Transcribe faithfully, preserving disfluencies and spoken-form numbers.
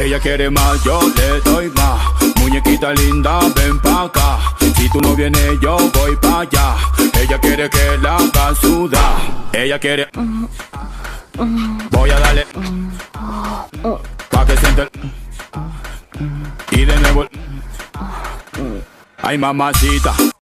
Ella quiere más, yo le doy más. Muñequita linda, ven pa' acá. Si tú no vienes, yo voy pa' allá. Ella quiere que la haga sudar. Ella quiere. Voy a darle pa' que siente el... Y de nuevo el... Ay, mamacita,